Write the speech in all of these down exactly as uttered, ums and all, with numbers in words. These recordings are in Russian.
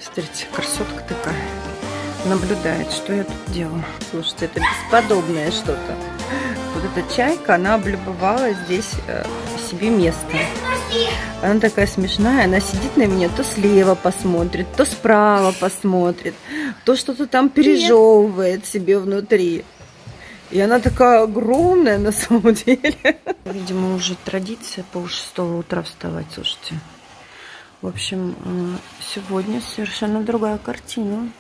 Смотрите, красотка такая. Наблюдает, что я тут делаю. Слушайте, это бесподобное что-то. Вот эта чайка, она облюбовала здесь э, себе место. Она такая смешная, она сидит на меня, то слева посмотрит, то справа посмотрит, то что-то там пережевывает себе внутри. И она такая огромная на самом деле. Видимо, уже традиция полшестого утра вставать, слушайте. В общем, сегодня совершенно другая картина.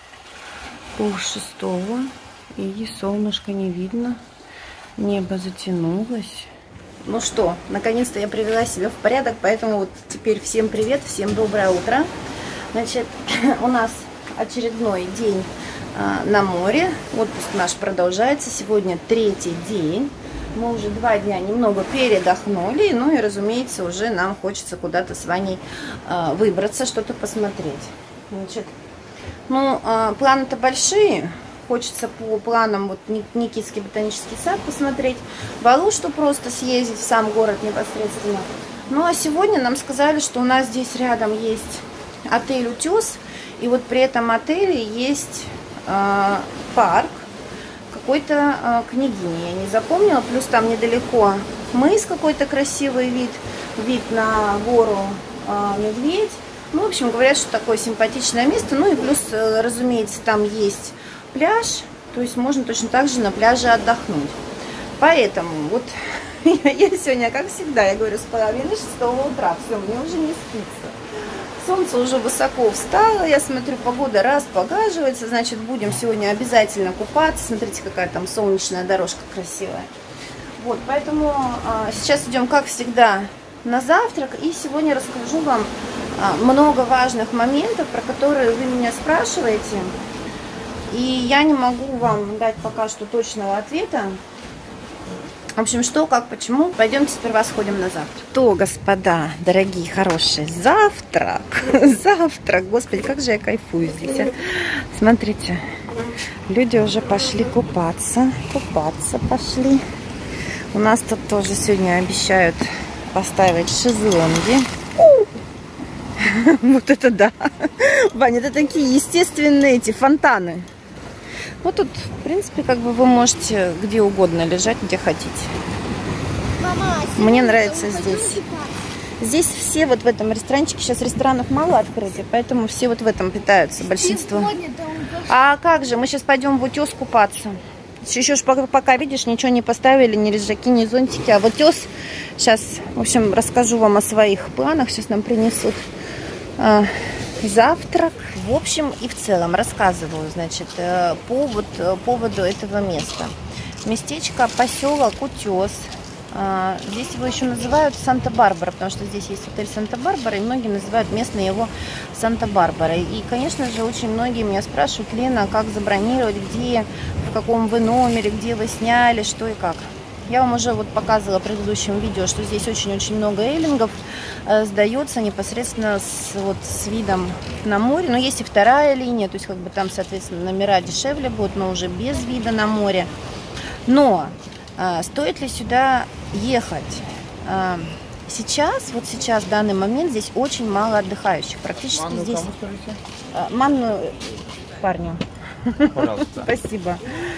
Полшестого, и солнышко не видно, небо затянулось. Ну что, наконец-то я привела себя в порядок, поэтому вот теперь всем привет, всем доброе утро. Значит, у нас очередной день а, на море, отпуск наш продолжается, сегодня третий день. Мы уже два дня немного передохнули, ну и, разумеется, уже нам хочется куда-то с Ваней а, выбраться, что-то посмотреть. Значит, ну, а, планы-то большие. Хочется по планам вот Никитский ботанический сад посмотреть, в Алушту просто съездить, в сам город непосредственно. Ну, а сегодня нам сказали, что у нас здесь рядом есть отель «Утес», и вот при этом отеле есть э, парк какой-то э, княгини, я не запомнила, плюс там недалеко мыс какой-то красивый вид, вид на гору э, Медведь. Ну, в общем, говорят, что такое симпатичное место, ну и плюс, э, разумеется, там есть пляж, то есть можно точно так же на пляже отдохнуть. Поэтому вот я сегодня, как всегда, я говорю, с половины шестого утра, все, мне уже не спится. Солнце уже высоко встало, я смотрю, погода распогаживается, значит, будем сегодня обязательно купаться. Смотрите, какая там солнечная дорожка красивая. Вот, поэтому а, сейчас идем, как всегда, на завтрак, и сегодня расскажу вам а, много важных моментов, про которые вы меня спрашиваете. И я не могу вам дать пока что точного ответа. В общем, что, как, почему. Пойдемте сперва сходим на завтрак. То, господа, дорогие, хорошие, завтрак. Завтрак. Господи, как же я кайфую здесь. А? Смотрите, люди уже пошли купаться. Купаться пошли. У нас тут тоже сегодня обещают поставить шезлонги. Вот это да. Ваня, это такие естественные эти фонтаны. Вот тут, в принципе, как бы вы можете где угодно лежать, где хотите. Мама, мне нравится здесь. Здесь все вот в этом ресторанчике, сейчас ресторанов мало открыты, поэтому все вот в этом питаются, большинство. А как же, мы сейчас пойдем в Утес купаться. Еще ж пока, пока, видишь, ничего не поставили, ни лежаки, ни зонтики, а в Утес сейчас, в общем, расскажу вам о своих планах. Сейчас нам принесут а, завтрак. В общем и в целом рассказываю, значит, по вот, поводу этого места. Местечко, поселок Утес. Здесь его еще называют Санта-Барбара, потому что здесь есть отель Санта-Барбара, и многие называют местные его Санта-Барбара. И, конечно же, очень многие меня спрашивают: Лена, как забронировать, где, в каком вы номере, где вы сняли, что и как. Я вам уже вот показывала в предыдущем видео, что здесь очень-очень много эллингов э, сдается непосредственно с, вот, с видом на море. Но есть и вторая линия, то есть как бы там, соответственно, номера дешевле будут, но уже без вида на море. Но э, стоит ли сюда ехать? Э, сейчас, вот сейчас, в данный момент, здесь очень мало отдыхающих. Практически Манну здесь... Э, манну парню. Пожалуйста. Спасибо.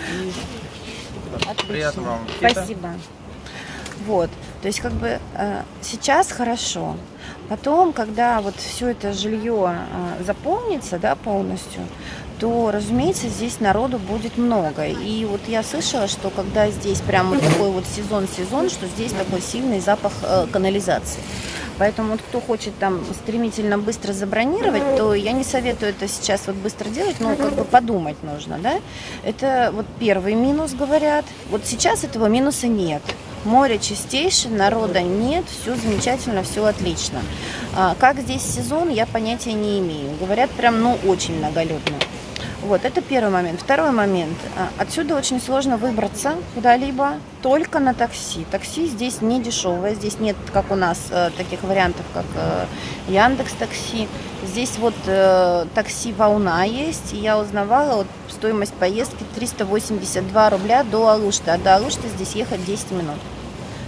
Отлично. Приятного вам. Спасибо. Вот, то есть как бы э, сейчас хорошо. Потом, когда вот все это жилье э, заполнится, да, полностью, то, разумеется, здесь народу будет много. И вот я слышала, что когда здесь прям вот такой вот сезон-сезон, что здесь такой сильный запах э, канализации. Поэтому вот кто хочет там стремительно быстро забронировать, то я не советую это сейчас вот быстро делать, но как бы подумать нужно, да. Это вот первый минус, говорят. Вот сейчас этого минуса нет. Море чистейшее, народа нет, все замечательно, все отлично. А, как здесь сезон, я понятия не имею. Говорят, прям, ну, очень многолюдно. Вот, это первый момент. Второй момент. Отсюда очень сложно выбраться куда-либо только на такси. Такси здесь не дешевое. Здесь нет, как у нас, таких вариантов, как Яндекс.Такси. Здесь вот такси «Волна» есть. И я узнавала, вот, стоимость поездки триста восемьдесят два рубля до Алушты. А до Алушты здесь ехать десять минут.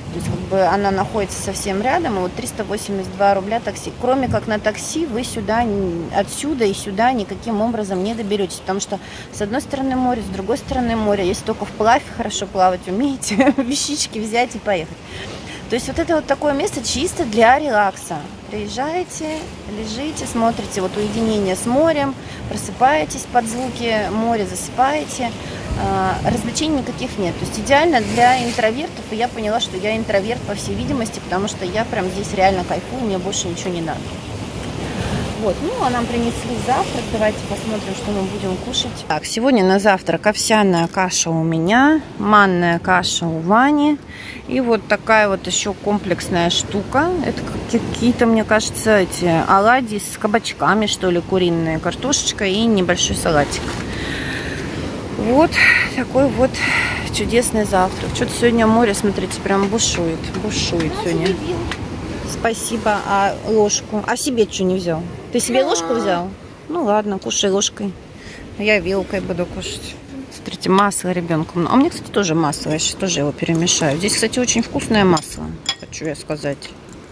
То есть как бы она находится совсем рядом, и вот триста восемьдесят два рубля такси. Кроме как на такси вы сюда, отсюда и сюда никаким образом не доберетесь, потому что с одной стороны море, с другой стороны море, если только вплавь хорошо плавать умеете, вещички взять и поехать. То есть вот это вот такое место чисто для релакса. Приезжаете, лежите, смотрите вот уединение с морем, просыпаетесь под звуки моря, засыпаете. Развлечений никаких нет. То есть идеально для интровертов. И я поняла, что я интроверт по всей видимости, потому что я прям здесь реально кайфую, мне больше ничего не надо. Вот, ну а нам принесли завтрак. Давайте посмотрим, что мы будем кушать. Так, сегодня на завтрак овсяная каша у меня, манная каша у Вани. И вот такая вот еще комплексная штука. Это какие-то, мне кажется, эти оладьи с кабачками, что ли, куриная картошечка и небольшой салатик. Вот такой вот чудесный завтрак. Что-то сегодня море, смотрите, прям бушует. Бушует сегодня. Спасибо. А ложку? А себе что не взял? Ты себе ложку взял? Ну ладно, кушай ложкой. Я вилкой буду кушать. Смотрите, масло ребенку. А мне, кстати, тоже масло. Я сейчас тоже его перемешаю. Здесь, кстати, очень вкусное масло. Хочу я сказать.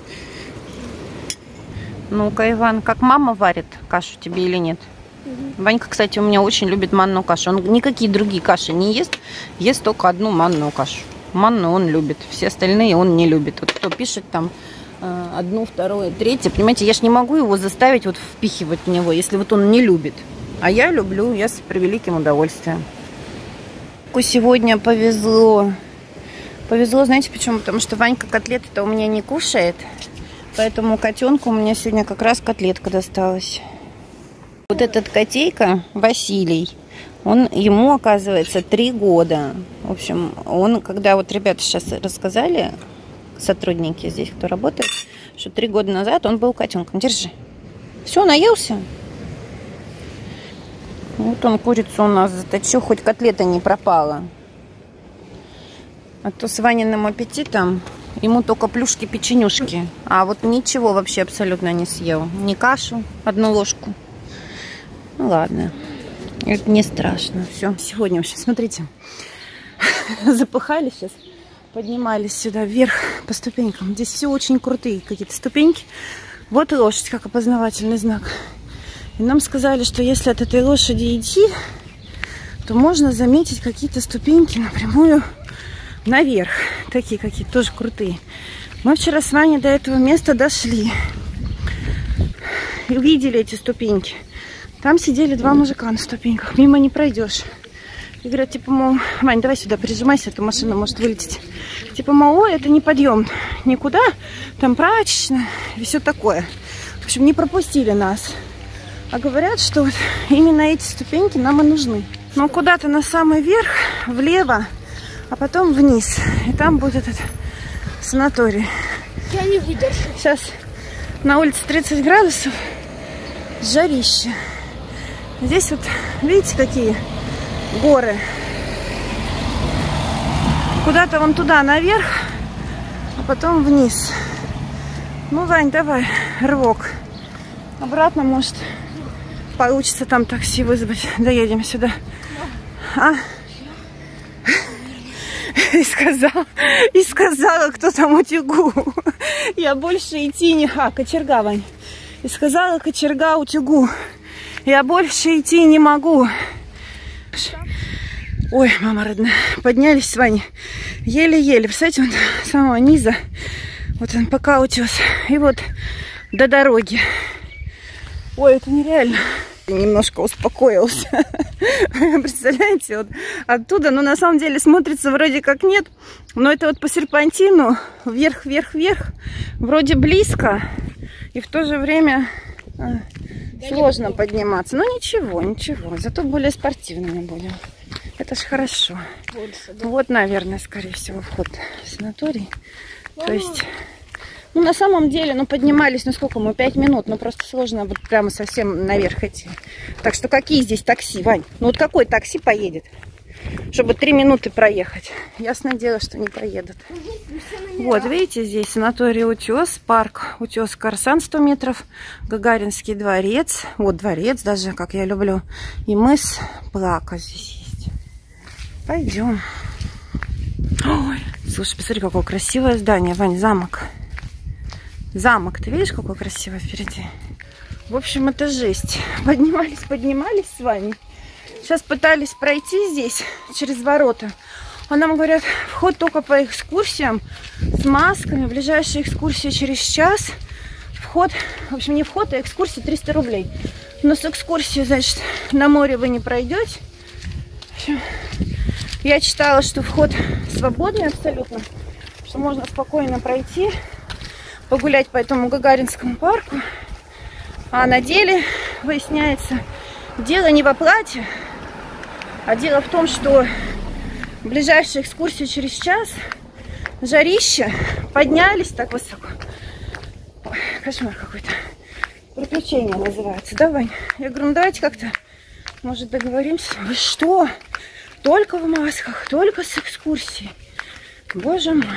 Ну-ка, Иван, как мама варит кашу тебе или нет? Ванька, кстати, у меня очень любит манную кашу. Он никакие другие каши не ест. Ест только одну манную кашу. Манную он любит. Все остальные он не любит. Вот кто пишет там одну, вторую, третью. Понимаете, я ж не могу его заставить вот впихивать в него, если вот он не любит. А я люблю, я с превеликим удовольствием. Сегодня повезло. Повезло, знаете почему? Потому что Ванька котлеты-то у меня не кушает. Поэтому котенку у меня сегодня как раз котлетка досталась. Вот этот котейка, Василий, он, ему, оказывается, три года. В общем, он, когда вот ребята сейчас рассказали, сотрудники здесь, кто работает, что три года назад он был котенком. Держи. Все, наелся? Вот он курицу у нас заточил, хоть котлета не пропала. А то с Ваниным аппетитом ему только плюшки-печенюшки. А вот ничего вообще абсолютно не съел. Ни кашу, одну ложку. Ну ладно, это не страшно. Все, сегодня вообще, смотрите, запыхались сейчас, поднимались сюда вверх по ступенькам. Здесь все очень крутые какие-то ступеньки. Вот лошадь, как опознавательный знак. И нам сказали, что если от этой лошади идти, то можно заметить какие-то ступеньки напрямую наверх. Такие какие-то тоже крутые. Мы вчера с Ваней до этого места дошли. И увидели эти ступеньки. Там сидели два мужика на ступеньках. Мимо не пройдешь. И говорят, типа, мол, Вань, давай сюда прижимайся, а то машина может вылететь. Типа, мол, ой, это не подъем никуда. Там прачечная и все такое. В общем, не пропустили нас. А говорят, что вот именно эти ступеньки нам и нужны. Но куда-то на самый верх, влево, а потом вниз. И там будет этот санаторий. Я не выдержу. Сейчас на улице тридцать градусов. Жарище. Здесь вот, видите, какие горы. Куда-то вон туда наверх, а потом вниз. Ну, Вань, давай, рывок. Обратно, может, получится там такси вызвать. Доедем сюда. А? И сказал, и сказала, кто там утюгу. Я больше идти не... А, кочерга, Вань. И сказала кочерга утюгу. Я больше идти не могу. Ой, мама родная. Поднялись с Ваней. Еле-еле. Представляете, вот с самого низа. Вот он пока утес. И вот до дороги. Ой, это нереально. Немножко успокоился. Представляете, вот оттуда, ну, на самом деле, смотрится вроде как нет. Но это вот по серпантину. Вверх-вверх-вверх. Вроде близко. И в то же время... сложно подниматься. Но ничего, ничего. Зато более спортивными будем. Это ж хорошо. Вот, наверное, скорее всего, вход в санаторий. То есть, ну, на самом деле, ну, поднимались, ну, сколько мы, пять минут. Ну, просто сложно вот прямо совсем наверх идти. Так что, какие здесь такси, Вань? Ну, вот какой такси поедет? Чтобы три минуты проехать. Ясное дело, что не поедут. Вот, видите, здесь санаторий Утес, парк Утес Корсан сто метров, Гагаринский дворец, вот дворец даже, как я люблю, и мыс Плака здесь есть. Пойдем. Ой, Слушай, посмотри, какое красивое здание, Вань, замок. Замок, ты видишь, какой красивый впереди? В общем, это жесть. Поднимались, поднимались с Ваней. Сейчас пытались пройти здесь, через ворота. А нам говорят, вход только по экскурсиям с масками. Ближайшая экскурсия через час. Вход, в общем, не вход, а экскурсия триста рублей. Но с экскурсией, значит, на море вы не пройдете. В общем, я читала, что вход свободный абсолютно, что можно спокойно пройти, погулять по этому Гагаринскому парку. А на деле выясняется, дело не в оплате, а дело в том, что ближайшая экскурсия через час, жарище, поднялись так высоко. Ой, кошмар какой-то. Приключение называется. Да, Вань? Я говорю, ну давайте как-то, может, договоримся. Вы что? Только в масках, только с экскурсией. Боже мой.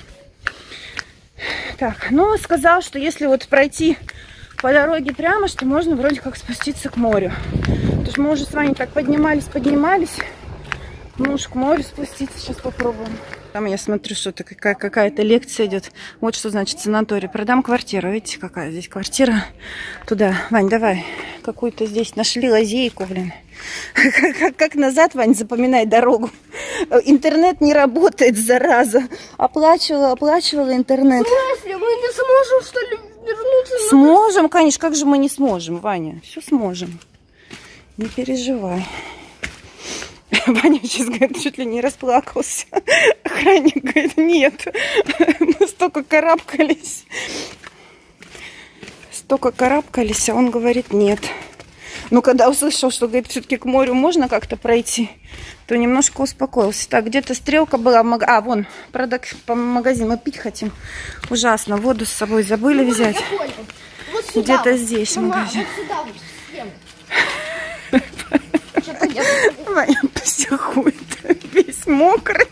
Так, ну, сказал, что если вот пройти по дороге прямо, что можно вроде как спуститься к морю. Потому что мы уже с вами так поднимались, поднимались. Ну уж к морю спуститься сейчас попробуем. Там я смотрю, что-то какая- какая-то лекция идет. Вот что значит санаторий. Продам квартиру. Видите, какая здесь квартира. Туда. Вань, давай. Какую-то здесь нашли лазейку, блин. Как, как назад, Вань, запоминай дорогу. Интернет не работает, зараза. Оплачивала, оплачивала интернет. В смысле? Мы не сможем, что ли, вернуться? Сможем, конечно. Как же мы не сможем, Ваня? Все сможем. Не переживай. Ваня сейчас, говорит, чуть ли не расплакался. Охранник говорит, нет. Мы столько карабкались. Столько карабкались, а он говорит, нет. Но когда услышал, что, говорит, все-таки к морю можно как-то пройти, то немножко успокоился. Так, где-то стрелка была в магазине. А, вон, продакт по магазину. Мы пить хотим. Ужасно. Воду с собой забыли Мама, взять. Вот где-то здесь Мама, магазин. Вот сюда, Ваня психует. Весь мокрый.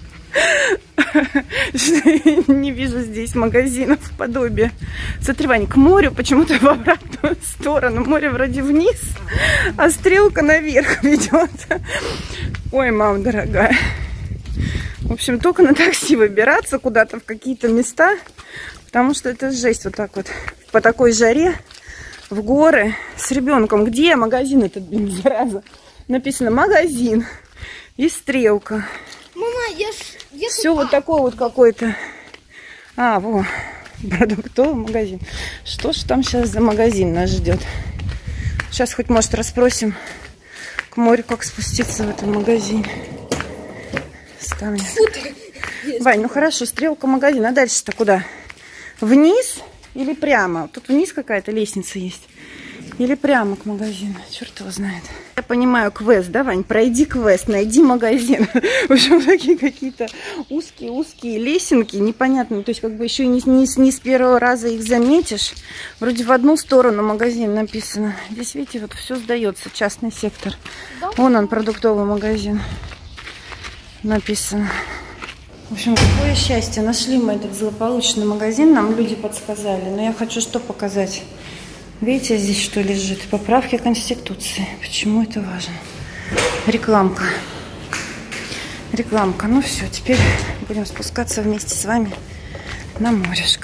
Не вижу здесь магазинов подобия. Смотри, Ваня, к морю почему-то в обратную сторону. Море вроде вниз, а стрелка наверх ведет. Ой, мама дорогая. В общем, только на такси выбираться куда-то в какие-то места, потому что это жесть вот так вот по такой жаре в горы с ребенком. Где магазин этот, блин, зараза? Написано магазин и стрелка. Мама, я ж... Я Все вот такое вот какой-то. А, во, продуктовый магазин. Что ж там сейчас за магазин нас ждет? Сейчас хоть, может, расспросим к морю, как спуститься в этом магазине. Ставим. Вань, ну хорошо, стрелка магазин. А дальше-то куда? Вниз или прямо? Тут вниз какая-то лестница есть. Или прямо к магазину. Черт его знает. Я понимаю, квест, да, Вань? Пройди квест, найди магазин. В общем, такие какие-то узкие-узкие лесенки. Непонятно. То есть, как бы еще не, не, не с первого раза их заметишь. Вроде в одну сторону магазин написано. Здесь, видите, вот все сдается. Частный сектор. Вон он, продуктовый магазин. Написано. В общем, какое счастье. Нашли мы этот злополучный магазин. Нам люди подсказали. Но я хочу что показать. Видите, здесь что лежит? Поправки Конституции. Почему это важно? Рекламка. Рекламка. Ну все, теперь будем спускаться вместе с вами на морешко.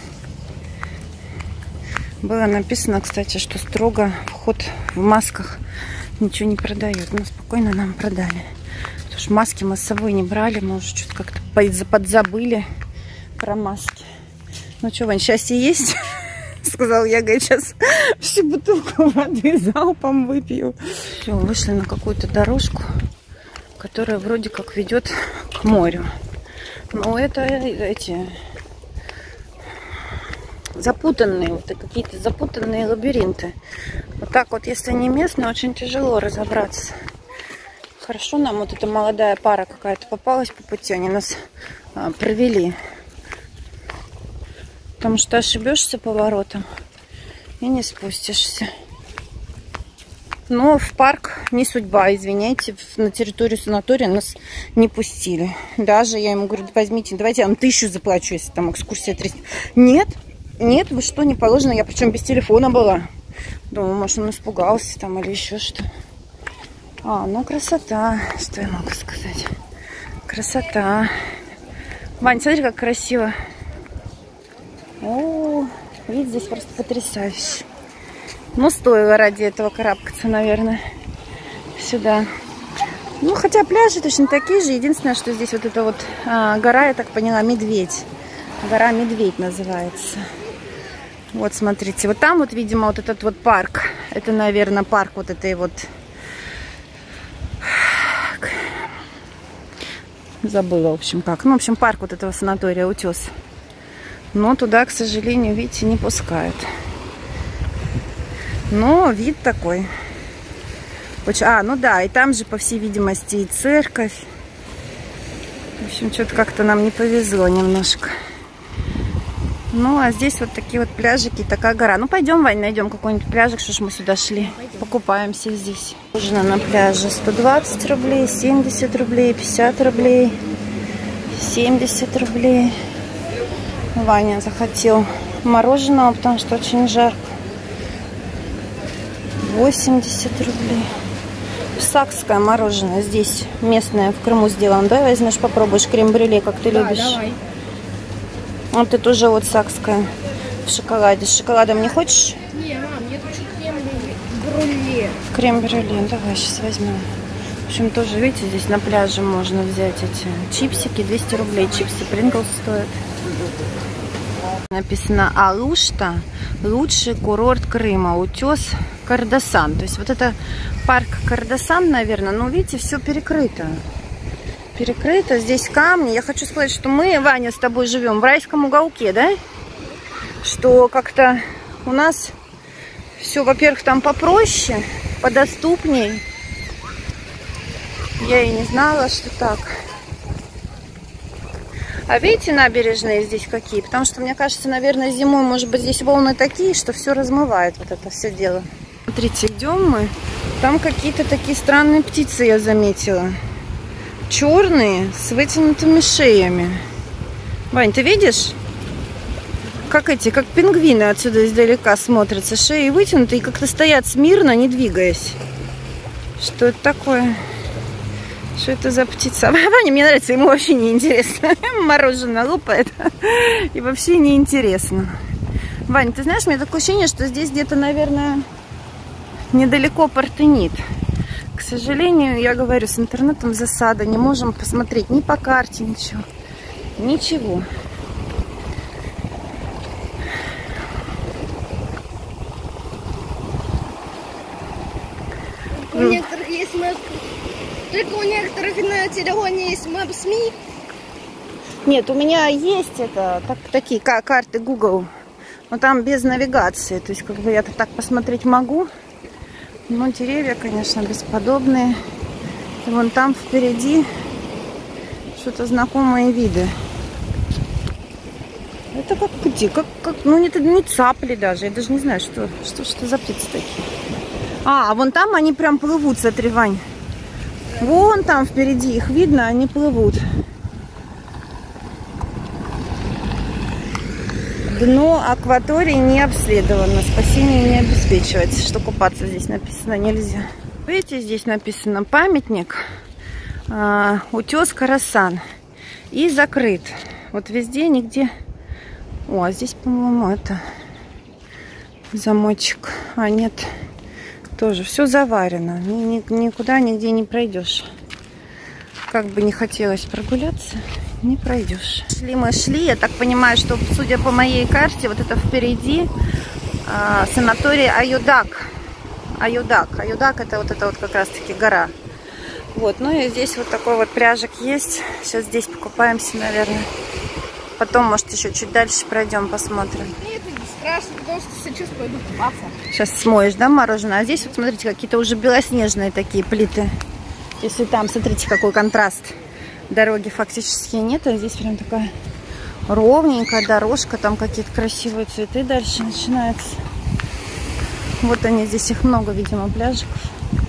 Было написано, кстати, что строго вход в масках ничего не продают. Но спокойно нам продали. Потому что маски мы с собой не брали. Мы уже что-то как-то подзабыли про маски. Ну что, Вань, счастье есть? Сказал я, говорит, сейчас всю бутылку воды залпом выпью. Все, вышли на какую-то дорожку, которая вроде как ведет к морю. Но это эти запутанные, вот какие-то запутанные лабиринты. Вот так вот, если не местные, очень тяжело разобраться. Хорошо нам вот эта молодая пара какая-то попалась по пути, они нас а, провели. Потому что ошибешься поворотом и не спустишься. Но в парк не судьба, извиняйте. На территорию санатория нас не пустили. Даже я ему говорю, возьмите, давайте я вам тысячу заплачу, если там экскурсия триста. Нет, нет, вы что, не положено. Я причем без телефона была. Думаю, может, он испугался там или еще что. А, ну красота. Что я могу сказать? Красота. Вань, смотри, как красиво. О, вид здесь просто потрясающий. Ну, стоило ради этого карабкаться, наверное, сюда. Ну, хотя пляжи точно такие же. Единственное, что здесь вот эта вот а, гора, я так поняла, Медведь. Гора Медведь называется. Вот, смотрите. Вот там вот, видимо, вот этот вот парк. Это, наверное, парк вот этой вот... Забыла, в общем, как. Ну, в общем, парк вот этого санатория «Утес». Но туда, к сожалению, видите, не пускают. Но вид такой. А, ну да, и там же, по всей видимости, и церковь. В общем, что-то как-то нам не повезло немножко. Ну, а здесь вот такие вот пляжики, такая гора. Ну, пойдем, Вань, найдем какой-нибудь пляжик, что ж мы сюда шли. Пойдем. Покупаемся здесь. Ужина на пляже сто двадцать рублей, семьдесят рублей, пятьдесят рублей, семьдесят рублей. Ваня захотел мороженого, потому что очень жарко. восемьдесят рублей. Сакское мороженое здесь местное, в Крыму сделано. Давай возьмешь, попробуешь крем-брюле, как ты да, любишь. Давай. Вот это тоже вот сакское в шоколаде. С шоколадом не хочешь? Не, мам, я хочу крем-брюле. Крем-брюле, давай сейчас возьмем. В общем, тоже, видите, здесь на пляже можно взять эти чипсики. двести рублей чипсы Принглс стоят. Написано Алушта, лучший курорт Крыма, утес Кардасан. То есть вот это парк Кардасан, наверное. Но видите, все перекрыто. Перекрыто, здесь камни. Я хочу сказать, что мы, Ваня, с тобой живем в райском уголке, да? Что как-то у нас все, во-первых, там попроще, подоступней. Я и не знала, что так. А видите, набережные здесь какие? Потому что, мне кажется, наверное, зимой, может быть, здесь волны такие, что все размывает вот это все дело. Смотрите, идем мы. Там какие-то такие странные птицы я заметила. Черные, с вытянутыми шеями. Вань, ты видишь? Как эти, как пингвины отсюда издалека смотрятся. Шеи вытянуты и как-то стоят смирно, не двигаясь. Что это такое? Что это за птица? Ваня, мне нравится, ему вообще не интересно. Мороженое лупает. И вообще не интересно. Вань, ты знаешь, у меня такое ощущение, что здесь где-то, наверное, недалеко Партенит. К сожалению, я говорю, с интернетом засада. Не можем посмотреть ни по карте, ничего. Ничего. У некоторых есть мэп. Только у некоторых на телефоне есть мэп СМИ. Нет, у меня есть это так, такие карты Google, но там без навигации. То есть, как бы я так посмотреть могу. Но деревья, конечно, бесподобные. И вон там впереди что-то знакомые виды. Это как где? Как, как, ну, это не цапли даже. Я даже не знаю, что, что, что за птицы такие. А, а вон там они прям плывут, смотри, Вань. Вон там впереди их видно, они плывут. Дно акватории не обследовано. Спасение не обеспечивается. Что купаться здесь написано нельзя. Видите, здесь написано памятник э, утес Карасан. И закрыт. Вот везде, нигде. О, а здесь, по-моему, это замочек. А, нет. Тоже все заварено. Ни, ни, никуда, нигде не пройдешь. Как бы не хотелось прогуляться, не пройдешь. Шли мы шли. Я так понимаю, что, судя по моей карте, вот это впереди э, санаторий Аюдак. Аюдак. Аюдак — это вот это вот как раз-таки гора. Вот. Ну и здесь вот такой вот пляжик есть. Сейчас здесь покупаемся, наверное. Потом, может, еще чуть дальше пройдем, посмотрим. Нет, это страшно, потому что сейчас пойду купаться. Сейчас смоешь, да, мороженое? А здесь вот, смотрите, какие-то уже белоснежные такие плиты. Если там, смотрите, какой контраст. Дороги фактически нет, а здесь прям такая ровненькая дорожка. Там какие-то красивые цветы дальше начинаются. Вот они, здесь их много, видимо, пляжиков.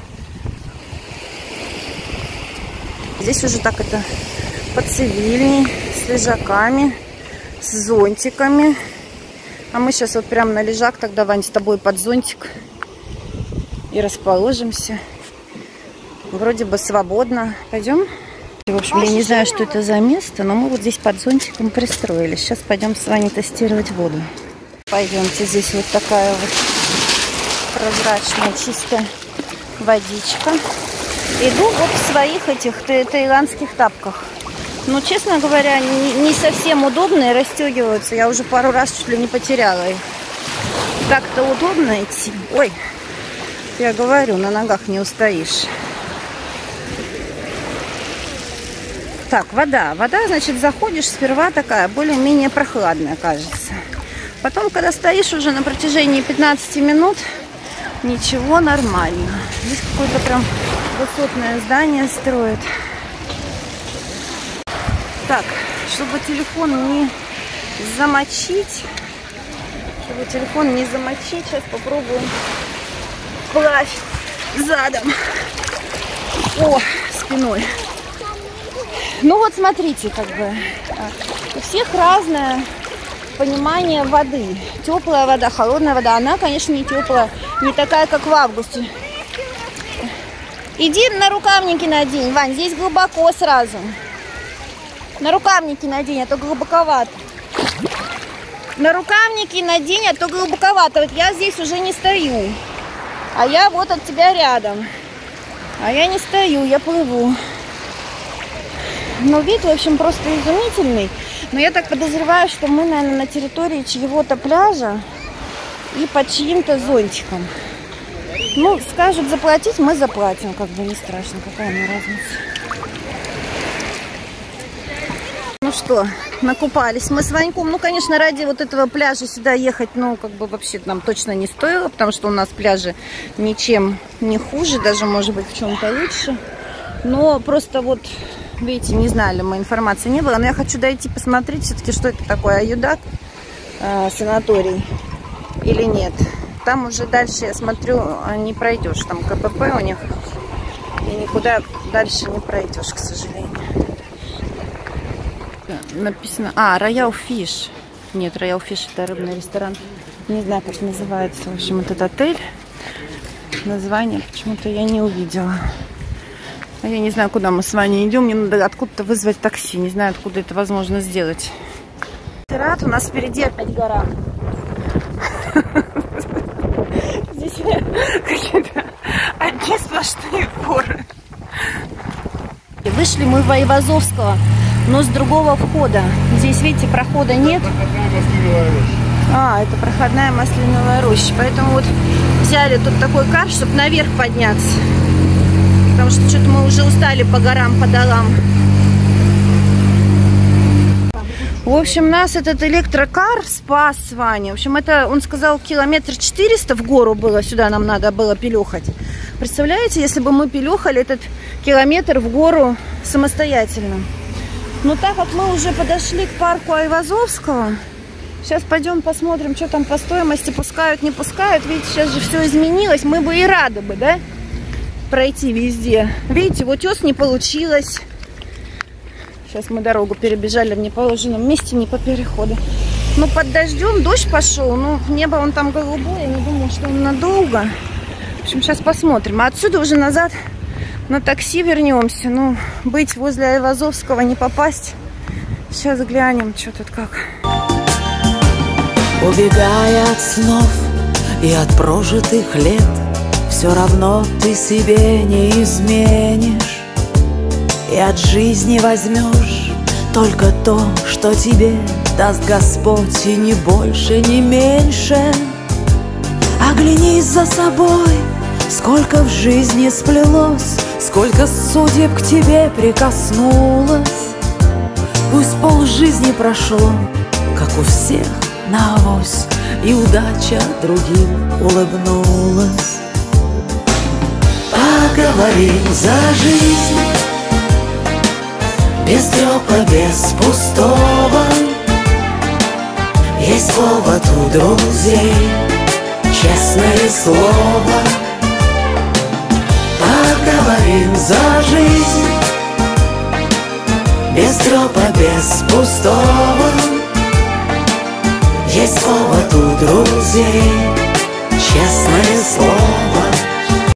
Здесь уже так это поцивильней, с лежаками, с зонтиками. А мы сейчас вот прямо на лежак тогда, Вань, с тобой под зонтик и расположимся. Вроде бы свободно. Пойдем? В общем, я не знаю, что это за место, но мы вот здесь под зонтиком пристроились. Сейчас пойдем с вами тестировать воду. Пойдемте, здесь вот такая вот прозрачная, чистая водичка. Иду вот в своих этих таиландских тапках. Ну, честно говоря, не, не совсем удобные, расстегиваются. Я уже пару раз чуть ли не потеряла их. Так-то удобно идти. Ой, я говорю, на ногах не устоишь. Так, вода. Вода, значит, заходишь сперва такая, более-менее прохладная, кажется. Потом, когда стоишь уже на протяжении пятнадцати минут, ничего, нормально. Здесь какое-то прям высотное здание строят. Так, чтобы телефон не замочить, чтобы телефон не замочить, сейчас попробуем вплавь задом. О, спиной. Ну вот смотрите, как бы у всех разное понимание воды. Теплая вода, холодная вода. Она, конечно, не теплая, не такая, как в августе. Иди на рукавники надень, Вань, здесь глубоко сразу. На рукавники надень, а то глубоковато. На рукавники надень, а то глубоковато. Вот я здесь уже не стою. А я вот от тебя рядом. А я не стою, я плыву. Ну, вид, в общем, просто изумительный. Но я так подозреваю, что мы, наверное, на территории чьего-то пляжа и под чьим-то зонтиком. Ну, скажут заплатить, мы заплатим. Как бы не страшно, какая мне разница. Ну что, накупались мы с Ваньком. Ну, конечно, ради вот этого пляжа сюда ехать, ну, как бы вообще нам точно не стоило, потому что у нас пляжи ничем не хуже, даже, может быть, в чем-то лучше. Но просто вот, видите, не знали мы, информации не было. Но я хочу дойти посмотреть все-таки, что это такое, Аюдак, э, санаторий или нет. Там уже дальше, я смотрю, не пройдешь. Там КПП у них, и никуда дальше не пройдешь, к сожалению. Написано, а, Royal Fish. Нет, Royal Fish это рыбный ресторан. Не знаю, как называется, в общем, этот отель. Название почему-то я не увидела. А я не знаю, куда мы с вами идем. Мне надо откуда-то вызвать такси. Не знаю, откуда это возможно сделать. Рад, у нас впереди опять гора. Здесь какие-то одни сплошные горы. Вышли мы в Айвазовского, но с другого входа. Здесь, видите, прохода нет. А, это проходная масляновая роща. Поэтому вот взяли тут такой кар, чтобы наверх подняться. Потому что что-то мы уже устали по горам, по долам. В общем, нас этот электрокар спас с Ваней. В общем, это, он сказал, километр четыреста в гору было. Сюда нам надо было пилехать. Представляете, если бы мы пилехали этот километр в гору самостоятельно. Но так как мы уже подошли к парку Айвазовского, сейчас пойдем посмотрим, что там по стоимости, пускают, не пускают. Видите, сейчас же все изменилось. Мы бы и рады бы, да, пройти везде. Видите, вот утес не получилось. Сейчас мы дорогу перебежали в неположенном месте, не по переходу. Но под дождем дождь пошел. Ну, небо он там голубое. Я не думаю, что он надолго. В общем, сейчас посмотрим. А отсюда уже назад на такси вернемся. Ну, быть возле Айвазовского, не попасть. Сейчас глянем, что тут как. Убегая от снов и от прожитых лет, все равно ты себе не изменишь. И от жизни возьмешь только то, что тебе даст Господь, и ни больше, ни меньше. Оглянись за собой, сколько в жизни сплелось, сколько судеб к тебе прикоснулось. Пусть полжизни прошло, как у всех на авось, и удача другим улыбнулась. Поговорим за жизнь, без трёпа, без пустого. Есть повод у друзей, честное слово. Поговорим за жизнь, без трёпа, без пустого. Есть повод у друзей, честное слово.